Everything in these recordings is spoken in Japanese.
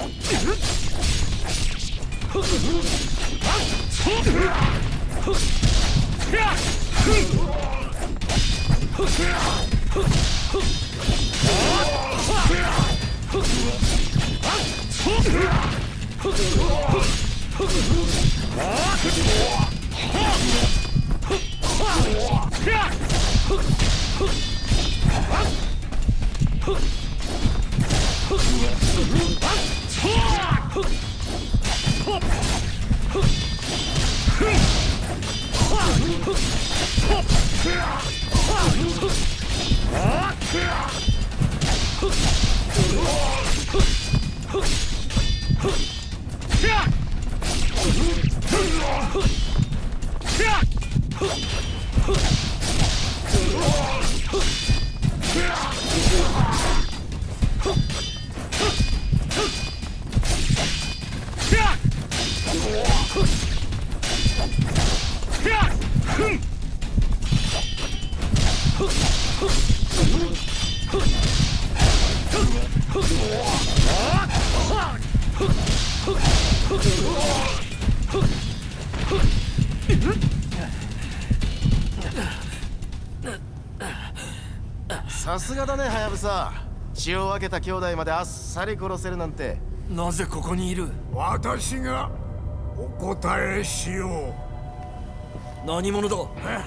さすがだね、ハヤブサ。血を分けた兄弟まであっさり殺せるなんて。 なぜここにいる？ 私がお答えしよう。何者だ？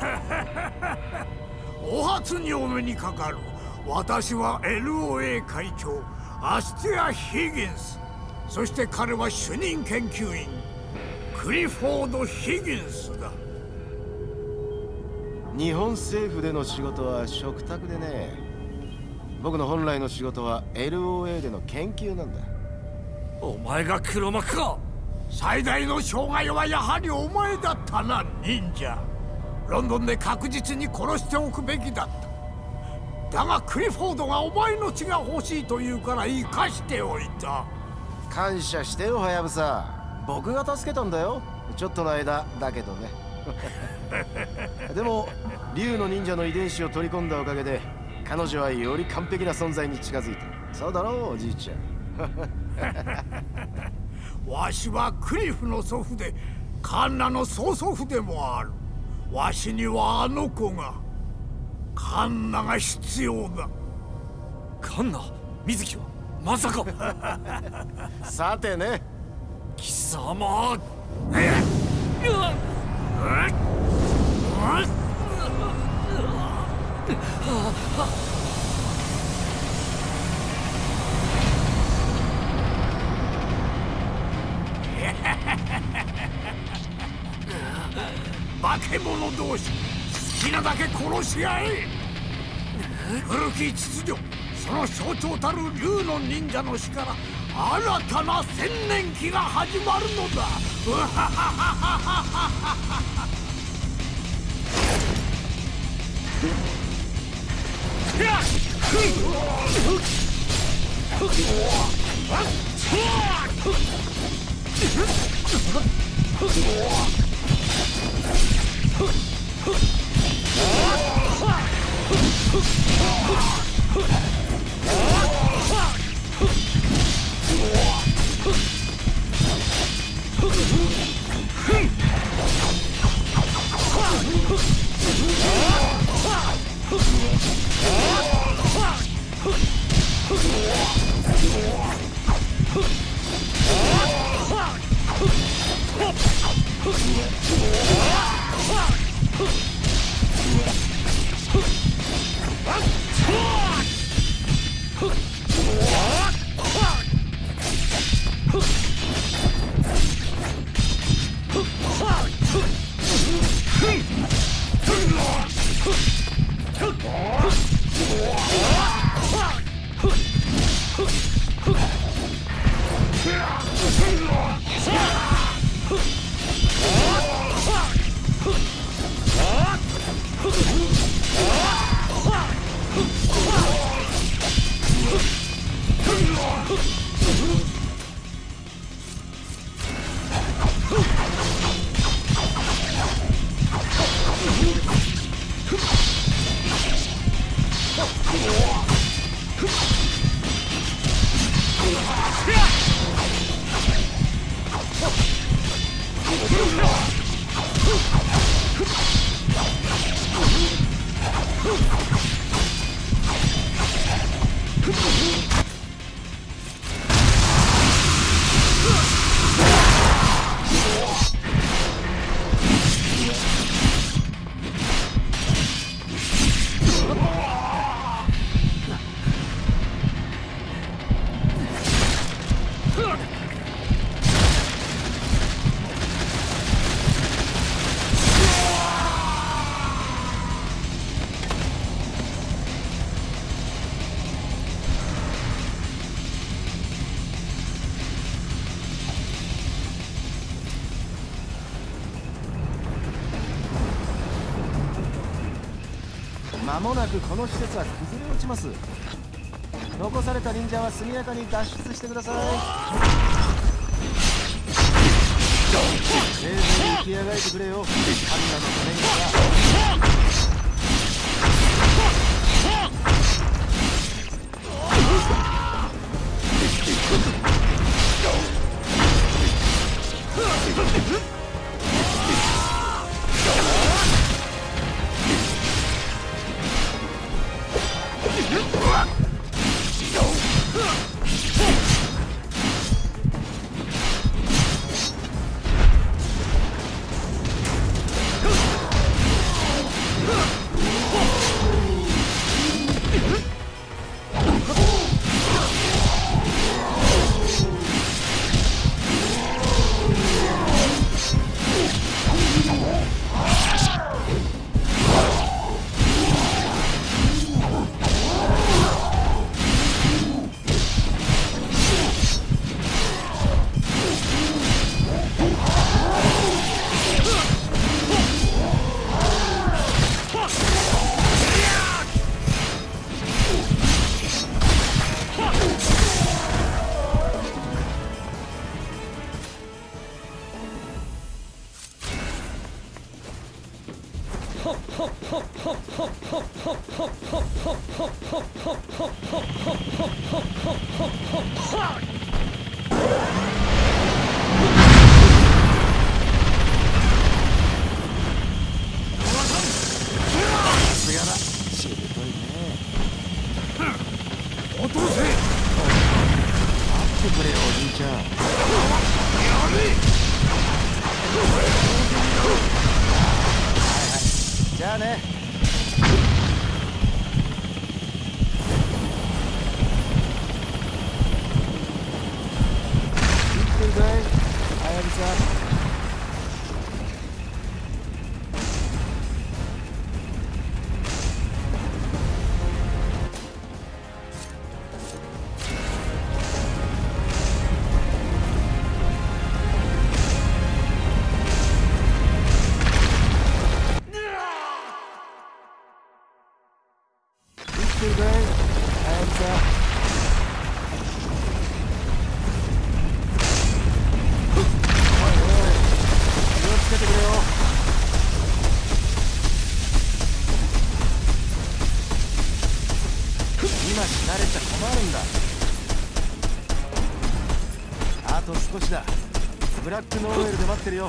お初にお目にかかる。私は LOA 会長アスティア・ヒギンス。そして彼は主任研究員クリフォード・ヒギンスだ。 日本政府での仕事は嘱託でね。僕の本来の仕事は LOA での研究なんだ。 お前が黒幕か？ 最大の障害はやはりお前だったな、忍者。ロンドンで確実に殺しておくべきだった。だがクリフォードがお前の血が欲しいというから生かしておいた。 感謝してよ、ハヤブサ。僕が助けたんだよ。ちょっとの間だけどね。でも竜の忍者の遺伝子を取り込んだおかげで彼女はより完璧な存在に近づいた。そうだろう、おじいちゃん。 わしはクリフの祖父でカンナの曽祖父でもある。わしにはあの子が、カンナが必要だ。 カンナ？水木はまさか。 さてね、 貴様。 化け物同士、好きなだけ殺し合え。古き秩序、その象徴たる竜の忍者の死から新たな千年期が始まるのだ。 間もなくこの施設は崩れ落ちます。残された忍者は速やかに脱出してください。せいぜい生き上がってくれよ、カンナのためにさ。じゃあね。生きてるかい、ハヤブサ。今死なれちゃ困るんだ。あと少しだ。ブラックノーウェルで待ってるよ。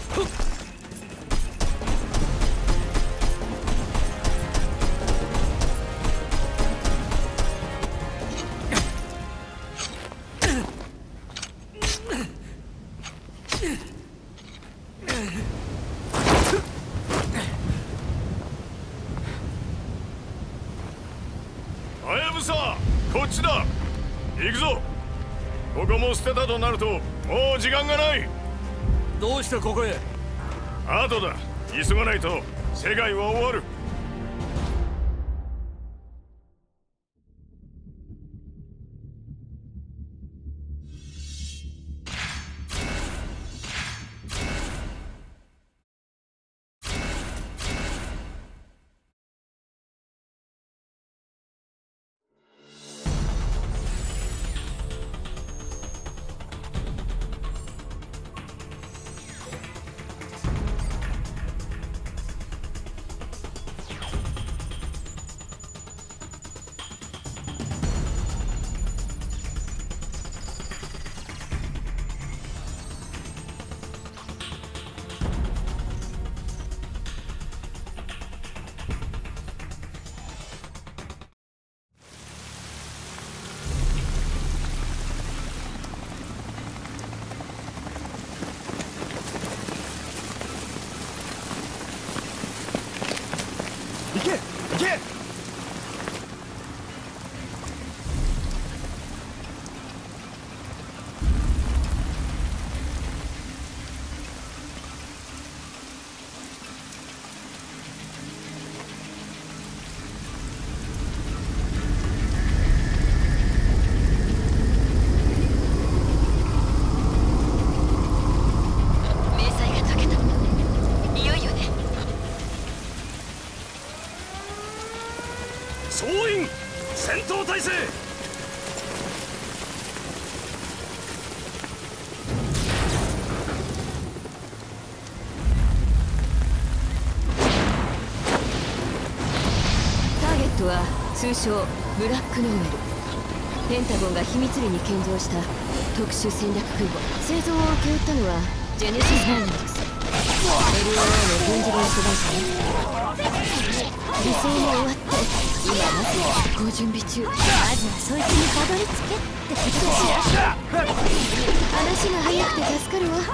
ハヤブサ、こっちだ。行くぞ。ここも捨てたとなるともう時間がない。 どうしてここへ？ 後だ。急がないと世界は終わる。 通称ブラックノーエル。ペンタゴンが秘密裏に建造した特殊戦略空母。製造を請け負ったのはジェネシス・マイナーです。LOA の軍事会社ね。理想も終わって今まさにご準備中。まずはそいつにたどり着けってことかしら。話が早くて助かるわ。